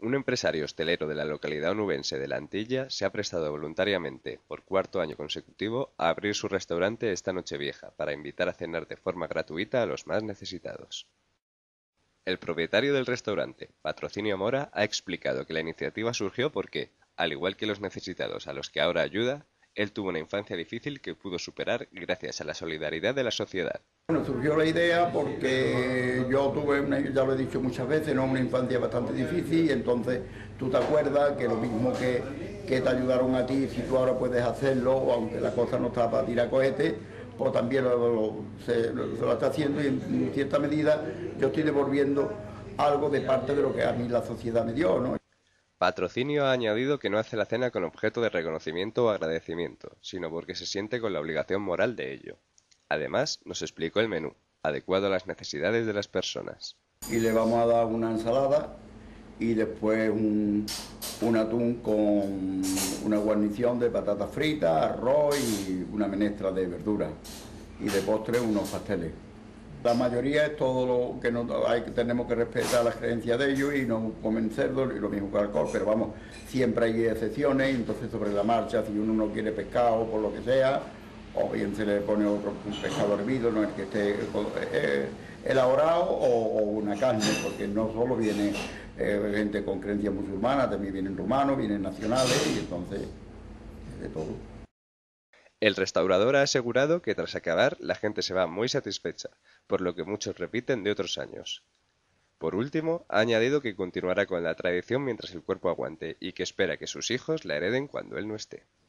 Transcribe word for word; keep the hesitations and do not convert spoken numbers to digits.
Un empresario hostelero de la localidad onubense de La Antilla se ha prestado voluntariamente, por cuarto año consecutivo, a abrir su restaurante esta Nochevieja para invitar a cenar de forma gratuita a los más necesitados. El propietario del restaurante, Patrocinio Mora, ha explicado que la iniciativa surgió porque, al igual que los necesitados a los que ahora ayuda, él tuvo una infancia difícil que pudo superar gracias a la solidaridad de la sociedad. Bueno, surgió la idea porque yo tuve, una, ya lo he dicho muchas veces, ¿no? Una infancia bastante difícil y entonces tú te acuerdas que lo mismo que, que te ayudaron a ti, si tú ahora puedes hacerlo, aunque la cosa no está para tirar cohetes, pues también lo, lo, se, lo, se lo está haciendo y en, en cierta medida yo estoy devolviendo algo de parte de lo que a mí la sociedad me dio, ¿no? Patrocinio ha añadido que no hace la cena con objeto de reconocimiento o agradecimiento, sino porque se siente con la obligación moral de ello. Además, nos explicó el menú, adecuado a las necesidades de las personas. Y le vamos a dar una ensalada y después un, un atún con una guarnición de patatas fritas, arroz y una menestra de verduras. Y de postre unos pasteles. La mayoría es todo lo que no, hay, tenemos que respetar las creencias de ellos y no comen cerdo y lo mismo que alcohol, pero vamos, siempre hay excepciones, entonces sobre la marcha, si uno no quiere pescado por lo que sea, o bien se le pone otro un pescado hervido, no es que esté eh, elaborado, o, o una carne, porque no solo viene eh, gente con creencias musulmanas, también vienen rumanos, vienen nacionales y entonces de todo. El restaurador ha asegurado que tras acabar la gente se va muy satisfecha, por lo que muchos repiten de otros años. Por último, ha añadido que continuará con la tradición mientras el cuerpo aguante y que espera que sus hijos la hereden cuando él no esté.